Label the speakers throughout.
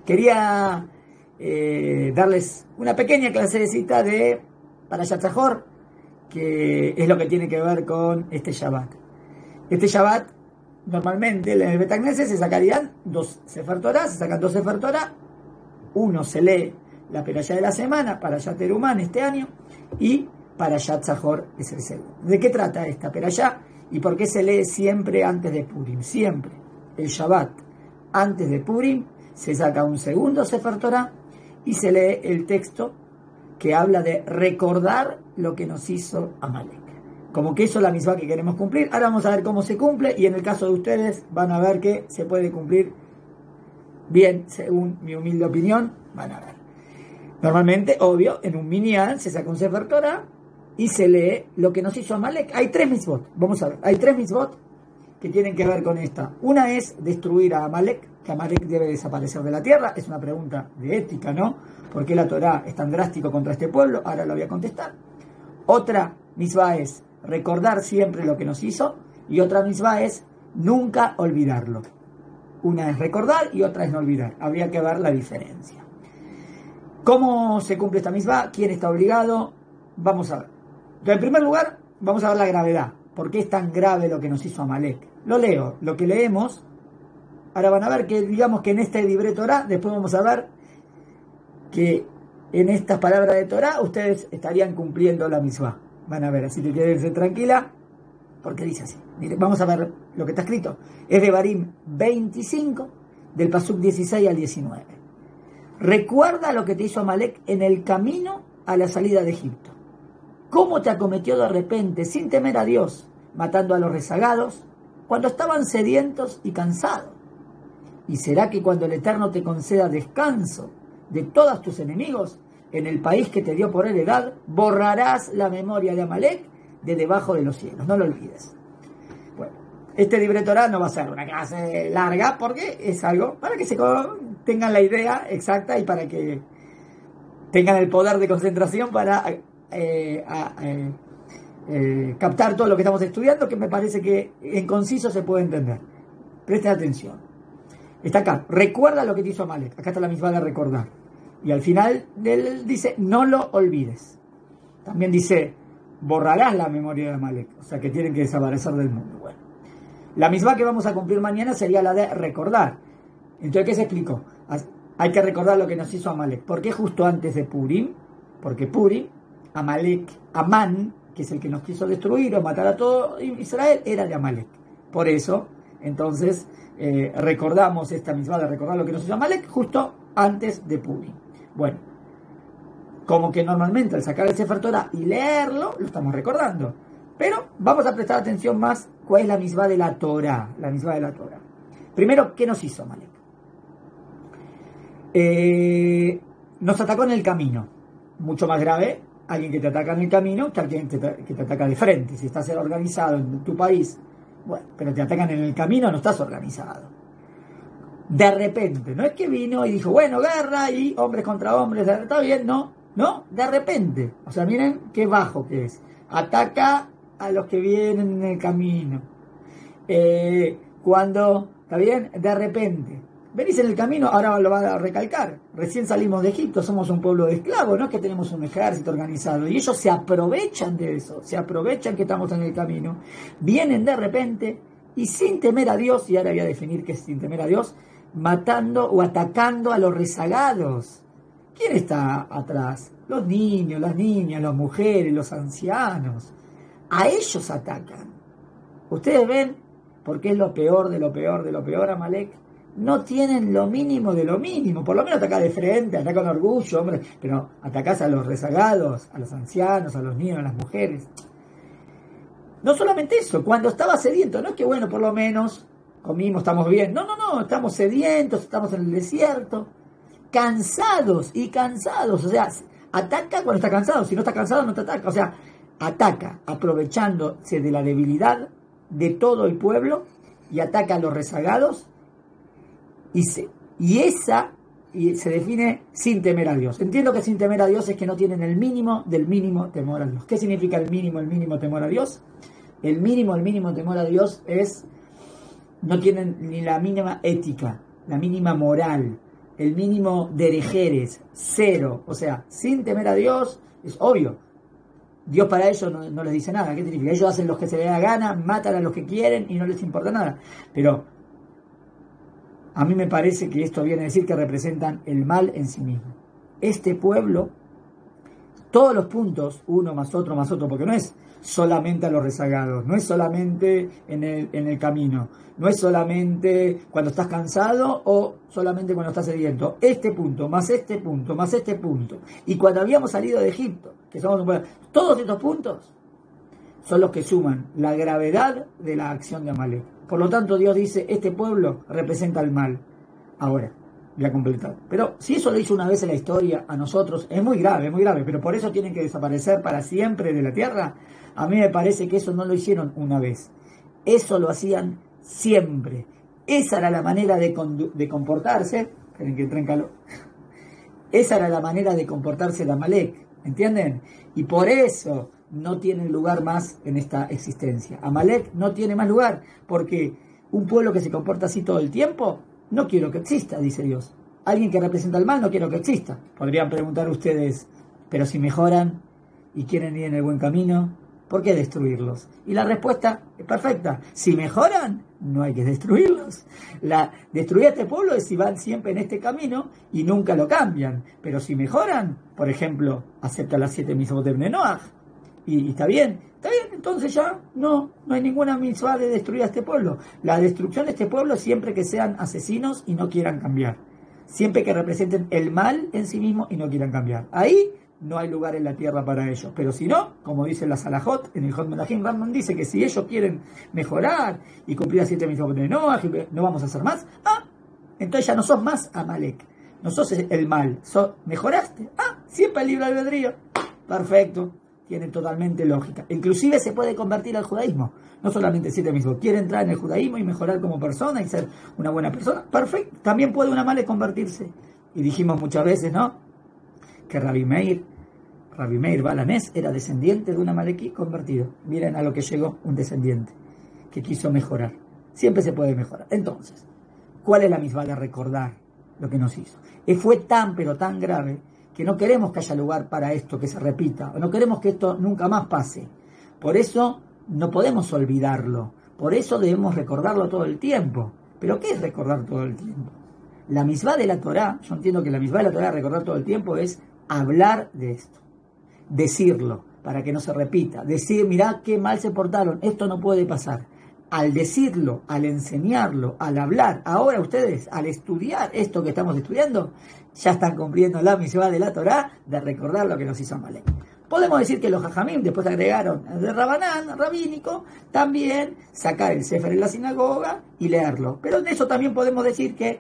Speaker 1: Quería darles una pequeña clasecita de Parashat Zachor, que es lo que tiene que ver con este Shabbat. Este Shabbat, normalmente en el Bet Knesset se sacarían 2 Sefer Torah, se sacan 2 Sefer Torah, uno se lee la Perashá de la semana, Parashat Terumá este año, y Parashat Zachor es el segundo. ¿De qué trata esta Perashá? ¿Y por qué se lee siempre antes de Purim? Siempre, el Shabbat, antes de Purim, se saca un segundo Sefer Torah y se lee el texto que habla de recordar lo que nos hizo Amalek. Como que eso es la misma que queremos cumplir. Ahora vamos a ver cómo se cumple, y en el caso de ustedes van a ver que se puede cumplir bien, según mi humilde opinión, van a ver. Normalmente, obvio, en un minyan se saca un Sefer Torah y se lee lo que nos hizo Amalek. Hay 3 mitzvot, vamos a ver, hay 3 mitzvot que tienen que ver con esta. Una es destruir a Amalek, que Amalek debe desaparecer de la tierra. Es una pregunta de ética, ¿no? ¿Por qué la Torá es tan drástico contra este pueblo? Ahora lo voy a contestar. Otra mitzvah es recordar siempre lo que nos hizo, y otra mitzvah es nunca olvidarlo. Una es recordar y otra es no olvidar. Habría que ver la diferencia. ¿Cómo se cumple esta mitzvah? ¿Quién está obligado? Vamos a ver. Entonces, en primer lugar, vamos a ver la gravedad. ¿Por qué es tan grave lo que nos hizo Amalek? Lo leo, lo que leemos. Ahora van a ver que, digamos que en este libre Torah, después vamos a ver que en estas palabras de Torah ustedes estarían cumpliendo la mitzvah. Van a ver, así que quédense tranquila, porque dice así. Miren, vamos a ver lo que está escrito. Es de Barim 25, del pasuk 16 al 19. Recuerda lo que te hizo Amalek en el camino a la salida de Egipto. Cómo te acometió de repente, sin temer a Dios, matando a los rezagados, cuando estaban sedientos y cansados. ¿Y será que cuando el Eterno te conceda descanso de todos tus enemigos, en el país que te dio por heredad, borrarás la memoria de Amalek de debajo de los cielos? No lo olvides. Bueno, este libre Torah no va a ser una clase larga, porque es algo para que se tengan la idea exacta y para que tengan el poder de concentración para captar todo lo que estamos estudiando, que me parece que en conciso se puede entender. Presten atención. Está acá, recuerda lo que te hizo Amalek. Acá está la misma de recordar. Y al final él dice, no lo olvides. También dice, borrarás la memoria de Amalek. O sea que tienen que desaparecer del mundo. Bueno, la misma que vamos a cumplir mañana sería la de recordar. Entonces, ¿qué se explicó? Hay que recordar lo que nos hizo Amalek. ¿Por qué justo antes de Purim? Porque Purim, Amalek, Amán, que es el que nos quiso destruir o matar a todo Israel, era de Amalek. Por eso, entonces, recordamos esta misma de recordar lo que nos hizo Amalek justo antes de Purim. Bueno, como que normalmente al sacar el Sefer Torah y leerlo, lo estamos recordando. Pero vamos a prestar atención más cuál es la misma de la Torah. La misma de la Torah. Primero, ¿qué nos hizo Amalek? Nos atacó en el camino. Mucho más grave, alguien que te ataca en el camino que alguien que te ataca de frente. Si estás organizado en tu país, bueno, pero te atacan en el camino, no estás organizado. De repente, no es que vino y dijo, bueno, guerra y hombres contra hombres, está bien, no, de repente. O sea, miren qué bajo que es. Ataca a los que vienen en el camino. Cuando, está bien, de repente. Venís en el camino, ahora lo va a recalcar. Recién salimos de Egipto, somos un pueblo de esclavos, no es que tenemos un ejército organizado. Y ellos se aprovechan de eso, se aprovechan que estamos en el camino. Vienen de repente y sin temer a Dios, y ahora voy a definir qué es sin temer a Dios, matando o atacando a los rezagados. ¿Quién está atrás? Los niños, las niñas, las mujeres, los ancianos. A ellos atacan. Ustedes ven, porque es lo peor de lo peor de lo peor, Amalek. No tienen lo mínimo de lo mínimo. Por lo menos ataca de frente, ataca con orgullo, hombre. Pero atacás a los rezagados, a los ancianos, a los niños, a las mujeres. No solamente eso, cuando estaba sediento, no es que bueno, por lo menos comimos, estamos bien. No, estamos sedientos, estamos en el desierto, cansados. O sea, ataca cuando está cansado. Si no está cansado, no te ataca. O sea, ataca aprovechándose de la debilidad de todo el pueblo y ataca a los rezagados y se define sin temer a Dios. Entiendo que sin temer a Dios es que no tienen el mínimo del mínimo temor a Dios. ¿Qué significa el mínimo temor a Dios? El mínimo temor a Dios es, no tienen ni la mínima ética, la mínima moral, el mínimo de herejeres, 0, o sea, sin temer a Dios, es obvio. Dios para ellos no les dice nada. ¿Qué significa? Ellos hacen lo que se les da gana, matan a los que quieren y no les importa nada. Pero a mí me parece que esto viene a decir que representan el mal en sí mismo. Este pueblo, todos los puntos, uno más otro, porque no es solamente a los rezagados, no es solamente en el camino, no es solamente cuando estás cansado o solamente cuando estás sediento. Este punto, más este punto, más este punto. Y cuando habíamos salido de Egipto, que somos un pueblo, todos estos puntos son los que suman la gravedad de la acción de Amalek. Por lo tanto, Dios dice, este pueblo representa el mal. Ahora, voy a completar. Pero si eso lo hizo una vez en la historia a nosotros, es muy grave, pero por eso tienen que desaparecer para siempre de la tierra. A mí me parece que eso no lo hicieron una vez. Eso lo hacían siempre. Esa era la manera de comportarse. Esperen que traen calor. Esa era la manera de comportarse de Amalek. ¿Entienden? Y por eso no tiene lugar más en esta existencia. Amalek no tiene más lugar, porque un pueblo que se comporta así todo el tiempo, no quiero que exista, dice Dios. Alguien que representa el mal, no quiero que exista. Podrían preguntar ustedes, pero si mejoran y quieren ir en el buen camino, ¿por qué destruirlos? Y la respuesta es perfecta. Si mejoran, no hay que destruirlos. Destruir a este pueblo es si van siempre en este camino y nunca lo cambian. Pero si mejoran, por ejemplo, acepta las 7 mitzvot de Bnei Noach, y está bien, entonces ya no hay ninguna mitzvah de destruir a este pueblo. La destrucción de este pueblo siempre que sean asesinos y no quieran cambiar. Siempre que representen el mal en sí mismo y no quieran cambiar. Ahí no hay lugar en la tierra para ellos. Pero si no, como dice la Salahot, en el Hot Melahim, Rambam dice que si ellos quieren mejorar y cumplir las 7 mitzvot de Noach, no vamos a hacer más, entonces ya no sos más Amalek. No sos el mal. ¿Mejoraste? Siempre el libre albedrío. Perfecto. Tiene totalmente lógica. Inclusive se puede convertir al judaísmo. No solamente 7 mitzvot. Quiere entrar en el judaísmo y mejorar como persona y ser una buena persona. Perfecto. También puede un Amalek convertirse. Y dijimos muchas veces, ¿no? Que Rabbi Meir Balanés era descendiente de un Amalekí convertido. Miren a lo que llegó un descendiente que quiso mejorar. Siempre se puede mejorar. Entonces, ¿cuál es la mitzvah de recordar lo que nos hizo? Fue tan, pero tan grave que no queremos que haya lugar para esto, que se repita, o no queremos que esto nunca más pase. Por eso no podemos olvidarlo, por eso debemos recordarlo todo el tiempo. ¿Pero qué es recordar todo el tiempo? La mitzvah de la Torá, yo entiendo que la mitzvah de la Torá, recordar todo el tiempo, es hablar de esto, decirlo, para que no se repita, decir, mirá qué mal se portaron, esto no puede pasar. Al decirlo, al enseñarlo, al hablar, ahora ustedes, al estudiar esto que estamos estudiando, ya están cumpliendo la mitzvah de la Torá de recordar lo que nos hizo Amalek. Podemos decir que los Jajamim después agregaron de Rabanán, rabínico, también sacar el Sefer en la sinagoga y leerlo. Pero de eso también podemos decir que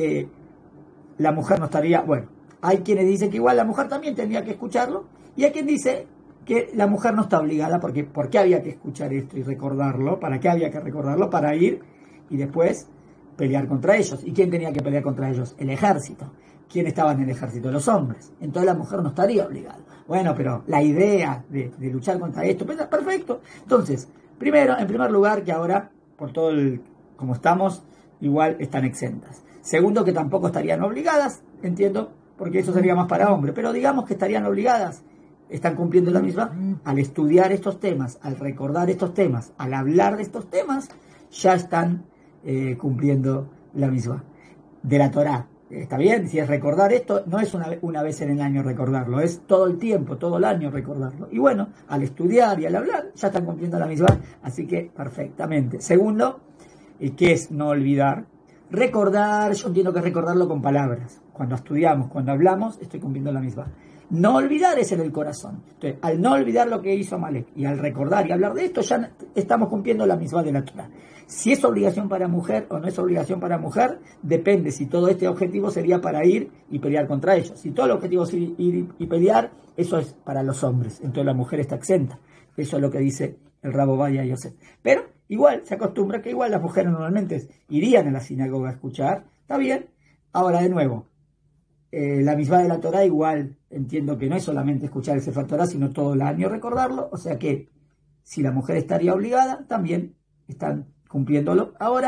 Speaker 1: la mujer no estaría, bueno, hay quienes dicen que igual la mujer también tendría que escucharlo, y hay quien dice que la mujer no está obligada, porque ¿por qué había que escuchar esto y recordarlo? ¿Para qué había que recordarlo? Para ir y después pelear contra ellos. ¿Y quién tenía que pelear contra ellos? El ejército. ¿Quién estaba en el ejército? Los hombres. Entonces la mujer no estaría obligada. Bueno, pero la idea de luchar contra esto, pues, perfecto. Entonces, en primer lugar, que ahora, por todo como estamos, igual están exentas. Segundo, que tampoco estarían obligadas, entiendo, porque eso sería más para hombres, pero digamos que estarían obligadas. Están cumpliendo la misma al estudiar estos temas, al recordar estos temas, al hablar de estos temas, ya están cumpliendo la misma de la Torá. Está bien, si es recordar esto, no es una vez en el año recordarlo, es todo el tiempo, todo el año recordarlo. Y bueno, al estudiar y al hablar, ya están cumpliendo la misma, así que perfectamente. Segundo, ¿qué es no olvidar? Recordar, yo entiendo que recordarlo con palabras. Cuando estudiamos, cuando hablamos, estoy cumpliendo la misma. No olvidar es en el corazón. Entonces, al no olvidar lo que hizo Amalek y al recordar y hablar de esto, ya estamos cumpliendo la misma de la Torá. Si es obligación para mujer o no es obligación para mujer, depende si todo este objetivo sería para ir y pelear contra ellos. Si todo el objetivo es ir y pelear, eso es para los hombres. Entonces la mujer está exenta. Eso es lo que dice el Rab Ovadia Yosef. Pero igual, se acostumbra que igual las mujeres normalmente irían a la sinagoga a escuchar. Está bien. Ahora, de nuevo, la misma de la Torá igual entiendo que no es solamente escuchar el Sefer Torá, sino todo el año recordarlo, o sea que si la mujer estaría obligada, también están cumpliéndolo. Ahora,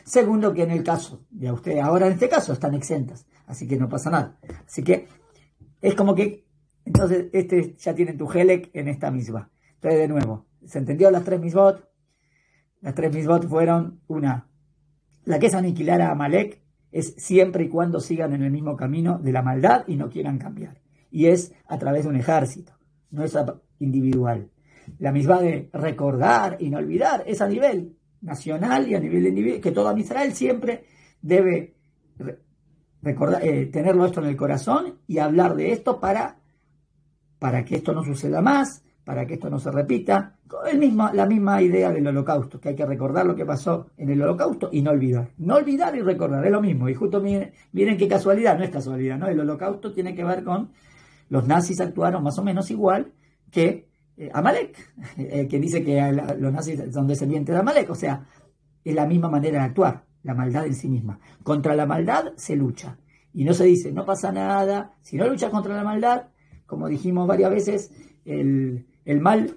Speaker 1: Segundo, que en el caso de ustedes ahora en este caso están exentas, así que no pasa nada. Así que es como que, entonces, ya tienen tu Helek en esta misma. Entonces, de nuevo, ¿se entendió las tres misbot? Las tres misbot fueron una. La que es aniquilar a Amalek es siempre y cuando sigan en el mismo camino de la maldad y no quieran cambiar. Y es a través de un ejército, no es individual. La misma de recordar y no olvidar es a nivel nacional y a nivel individual, que todo Israel siempre debe recordar, tenerlo esto en el corazón y hablar de esto para que esto no suceda más, para que esto no se repita. La misma idea del holocausto, que hay que recordar lo que pasó en el holocausto y no olvidar. No olvidar y recordar, es lo mismo. Y justo miren qué casualidad, no es casualidad, ¿no? El holocausto tiene que ver con los nazis actuaron más o menos igual que Amalek, que dice que los nazis son descendientes de Amalek, o sea, es la misma manera de actuar, la maldad en sí misma. Contra la maldad se lucha. Y no se dice, no pasa nada, si no luchas contra la maldad, como dijimos varias veces, el mal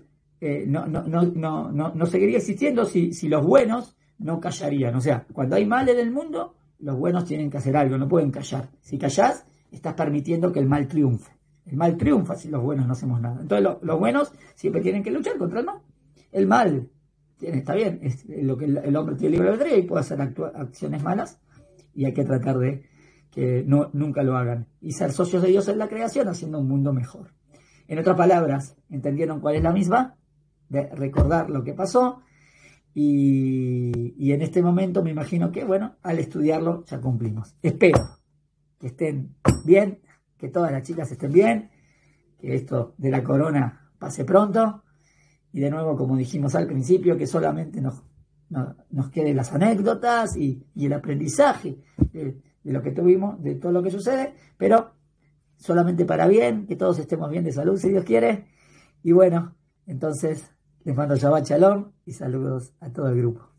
Speaker 1: no seguiría existiendo si los buenos no callarían. O sea, cuando hay mal en el mundo, los buenos tienen que hacer algo, no pueden callar. Si callás, estás permitiendo que el mal triunfe. El mal triunfa si los buenos no hacemos nada. Entonces los buenos siempre tienen que luchar contra el mal. El mal, está bien, es lo que el hombre tiene libre albedrío y puede hacer acciones malas y hay que tratar de que nunca lo hagan. Y ser socios de Dios en la creación haciendo un mundo mejor. En otras palabras, ¿entendieron cuál es la misma? De recordar lo que pasó y en este momento me imagino que, bueno, al estudiarlo ya cumplimos. Espero que estén bien, que todas las chicas estén bien, que esto de la corona pase pronto y de nuevo, como dijimos al principio, que solamente nos queden las anécdotas y el aprendizaje de lo que tuvimos, de todo lo que sucede, pero solamente para bien, que todos estemos bien de salud si Dios quiere. Y bueno, entonces les mando Shabbat Shalom y saludos a todo el grupo.